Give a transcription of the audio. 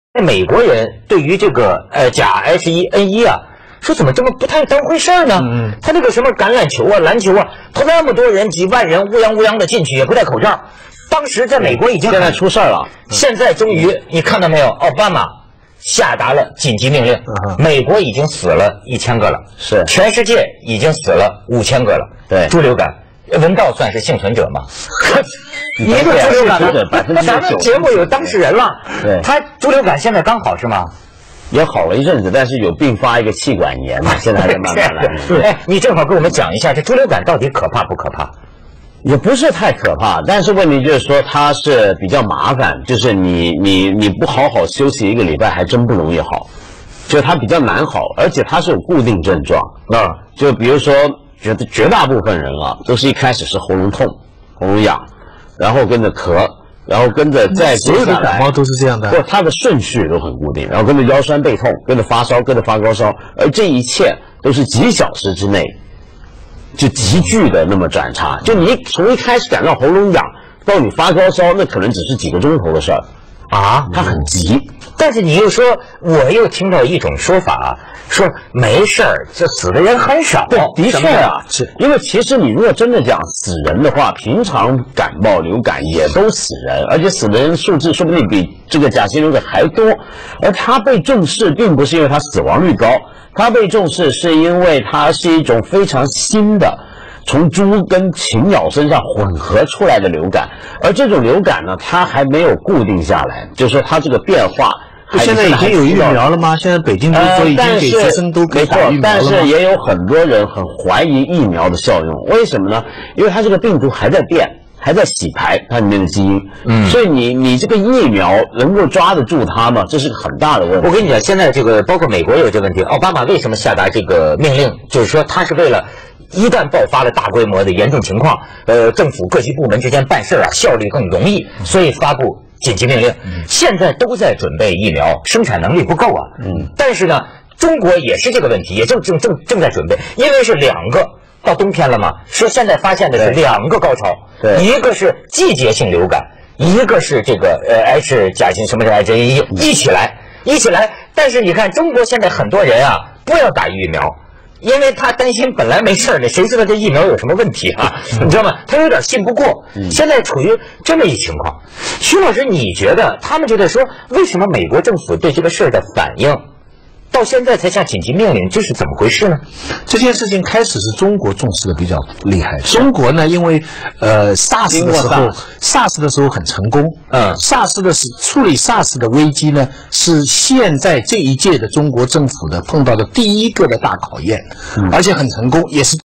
美国人对于这个甲 H1N1啊，说怎么这么不太当回事儿呢？他那个什么橄榄球啊、篮球啊，他那么多人几万人乌泱乌泱的进去也不戴口罩。当时在美国已经现在出事儿了， 现在终于你看到没有？奥巴马下达了紧急命令，美国已经死了1000个了， 是全世界已经死了5000个了。 对， 猪流感，文道算是幸存者吗？一个猪流感，咱们节目有当事人了。 对， 他猪流感现在刚好是吗？ 也好了一阵子，但是有并发一个气管炎嘛，现在还在慢慢来。 哎，你正好给我们讲一下，这猪流感到底可怕不可怕？ 也不是太可怕，但是问题就是说它是比较麻烦，就是你不好好休息1个礼拜还真不容易好，就它比较难好，而且它是有固定症状啊，就比如说绝大部分人啊都是一开始是喉咙痛、喉咙痒，然后跟着咳，然后跟着再接下来所有的感冒都是这样的， 不，它的顺序都很固定，然后跟着腰酸背痛，跟着发烧，跟着发高烧，而这一切都是几小时之内。就急剧的那么转差，就你从一开始感到喉咙痒到你发高烧，那可能只是几个钟头的事儿啊，它很急。 但是你又说，我又听到一种说法，说没事儿，这死的人很少。 对，的确啊，是因为其实你如果真的讲死人的话，平常感冒、流感也都死人，而且死的人数字说不定比这个甲型流感还多。而它被重视，并不是因为它死亡率高，它被重视是因为它是一种非常新的。从猪跟禽鸟身上混合出来的流感，而这种流感呢，它还没有固定下来，就是说它这个变化。 现在已经有疫苗了吗？现在北京不是说已经给学生都可以打疫苗了吗？ 但是也有很多人很怀疑疫苗的效用，为什么呢？因为它这个病毒还在变，还在洗牌它里面的基因，所以你这个疫苗能够抓得住它吗？这是个很大的问题。 我跟你讲，现在这个包括美国有这个问题，奥巴马为什么下达这个命令？就是说他是为了。一旦爆发了大规模的严重情况，政府各级部门之间办事啊效率更容易，所以发布紧急命令。现在都在准备疫苗，生产能力不够啊。但是呢，中国也是这个问题，也正在准备，因为是2个到冬天了嘛，说现在发现的是2个高潮，一个是季节性流感，一个是这个H 甲型什么是 H1N1 一起来。但是你看中国现在很多人啊不要打疫苗。因为他担心本来没事儿的，谁知道这疫苗有什么问题啊？你知道吗？他有点信不过。现在处于这么一情况。徐老师，你觉得他们就在说，为什么美国政府对这个事儿的反应到现在才下紧急命令，这是怎么回事呢？ 这件事情开始是中国重视的比较厉害。中国呢，因为SARS 的时候很成功，SARS 的处理 SARS 的危机呢，是现在这一届的中国政府的碰到的第一个的大考验，而且很成功，也是。